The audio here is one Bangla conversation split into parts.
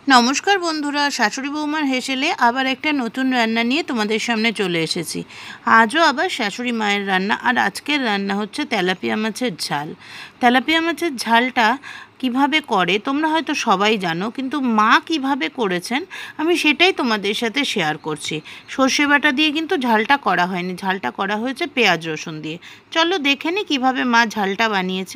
নমস্কার বন্ধুরা, শাশুড়ি বৌমার হেসেলে আবার একটা নতুন রান্না নিয়ে তোমাদের সামনে চলে এসেছি। আজও আবার শাশুড়ি মায়ের রান্না, আর আজকের রান্না হচ্ছে তেলাপিয়া মাছের ঝাল। তেলাপিয়া মাছের ঝালটা কিভাবে করে তোমরা হয়তো সবাই জানো, কিন্তু মা কিভাবে করেছেন আমি সেটাই তোমাদের সাথে শেয়ার করছি। সর্ষে বাটা দিয়ে কিন্তু ঝালটা করা হয়নি, ঝালটা করা হয়েছে পেঁয়াজ রসুন দিয়ে। চলো দেখে নি কীভাবে মা ঝালটা বানিয়েছে।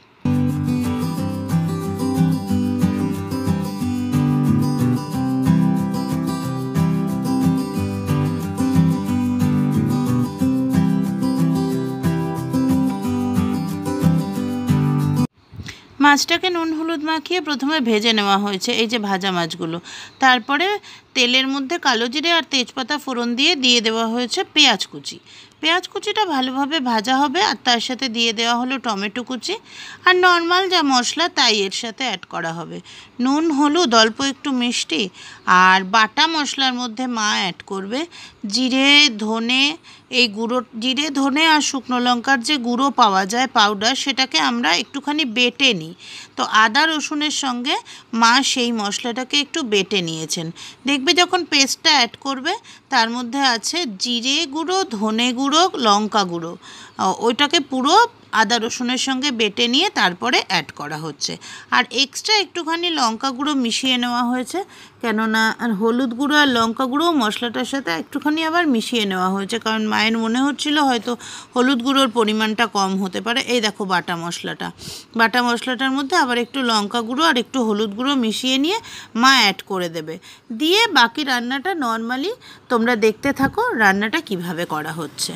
মাছটাকে নুন হলুদ মাখিয়ে প্রথমে ভেজে নেওয়া হয়েছে, এই যে ভাজা মাছগুলো। তারপরে তেলের মধ্যে কালো জিরে আর তেজপাতা ফোড়ন দিয়ে দেওয়া হয়েছে পেঁয়াজ কুচি। পেঁয়াজ কুচিটা ভালোভাবে ভাজা হবে, আর তার সাথে দিয়ে দেওয়া হলো টমেটো কুচি, আর নর্মাল যা মশলা তাই এর সাথে অ্যাড করা হবে। নুন হলুদ অল্প একটু মিষ্টি, আর বাটা মশলার মধ্যে মা অ্যাড করবে জিরে ধনে, এই গুঁড়ো জিরে ধনে আর শুকনো লঙ্কার যে গুঁড়ো পাওয়া যায় পাউডার, সেটাকে আমরা একটুখানি বেটে নিই। তো আদা রসুনের সঙ্গে মা সেই মশলাটাকে একটু বেটে নিয়েছেন। দেখবে যখন পেস্টটা অ্যাড করবে তার মধ্যে আছে জিরে গুঁড়ো, ধনে গুঁড়ো, লঙ্কা গুঁড়ো, ওইটাকে পুরো আদা রসুনের সঙ্গে বেটে নিয়ে তারপরে অ্যাড করা হচ্ছে। আর এক্সট্রা একটুখানি লঙ্কা গুঁড়ো মিশিয়ে নেওয়া হয়েছে, কেননা আর হলুদ গুঁড়ো আর লঙ্কা গুঁড়োও মশলাটার সাথে একটুখানি আবার মিশিয়ে নেওয়া হয়েছে, কারণ মায়ের মনে হচ্ছিল হয়তো হলুদ গুঁড়োর পরিমাণটা কম হতে পারে। এই দেখো বাটা মশলাটার মধ্যে আবার একটু লঙ্কা গুঁড়ো আর একটু হলুদ গুঁড়ো মিশিয়ে নিয়ে মা অ্যাড করে দেবে। দিয়ে বাকি রান্নাটা নর্মালি তোমরা দেখতে থাকো রান্নাটা কিভাবে করা হচ্ছে।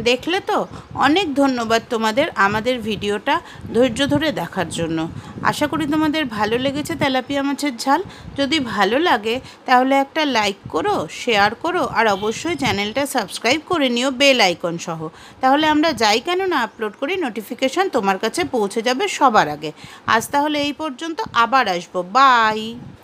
দেখলে তো, অনেক ধন্যবাদ তোমাদের আমাদের ভিডিওটা ধৈর্য ধরে দেখার জন্য। আশা করি তোমাদের ভালো লেগেছে তেলাপিয়া মাছের ঝাল। যদি ভালো লাগে তাহলে একটা লাইক করো, শেয়ার করো, আর অবশ্যই চ্যানেলটা সাবস্ক্রাইব করে নিও বেল আইকন সহ। তাহলে আমরা যাই কেন না আপলোড করি, নোটিফিকেশান তোমার কাছে পৌঁছে যাবে সবার আগে। আজ তাহলে এই পর্যন্ত, আবার আসবো। বাই।